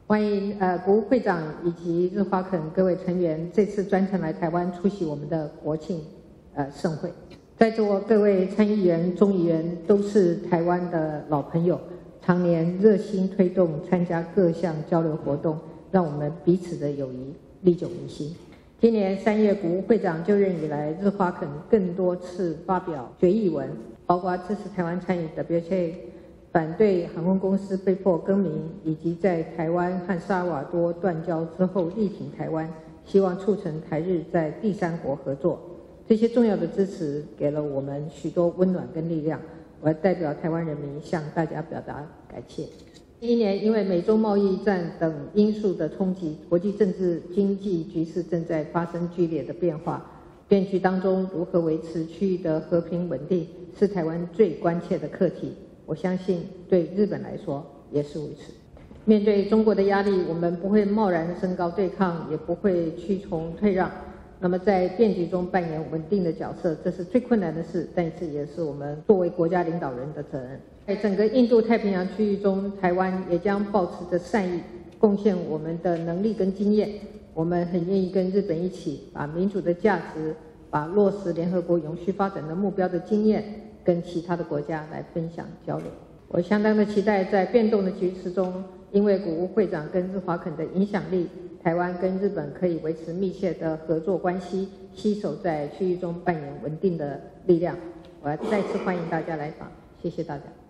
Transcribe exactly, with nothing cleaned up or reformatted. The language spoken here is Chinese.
欢迎呃国务会长以及日华肯各位成员这次专程来台湾出席我们的国庆呃盛会。在座各位参议员、众议员都是台湾的老朋友，常年热心推动参加各项交流活动，让我们彼此的友谊历久弥新。今年三月国务会长就任以来，日华肯更多次发表决议文，包括支持台湾参与 W H A、反对航空公司被迫更名，以及在台湾和萨尔瓦多断交之后力挺台湾，希望促成台日在第三国合作。这些重要的支持给了我们许多温暖跟力量，我要代表台湾人民向大家表达感谢。一年因为美中贸易战等因素的冲击，国际政治经济局势正在发生剧烈的变化。变局当中，如何维持区域的和平稳定，是台湾最关切的课题。我相信对日本来说也是如此。面对中国的压力，我们不会贸然升高对抗，也不会屈从退让。那么在变局中扮演稳定的角色，这是最困难的事，但这也是我们作为国家领导人的责任。在整个印度太平洋区域中，台湾也将保持着善意，贡献我们的能力跟经验。我们很愿意跟日本一起，把民主的价值，把落实联合国永续发展的目标的经验，跟其他的国家来分享交流。我相当的期待在变动的局势中，因为国务会长跟日华肯的影响力，台湾跟日本可以维持密切的合作关系，携手在区域中扮演稳定的力量。我要再次欢迎大家来访，谢谢大家。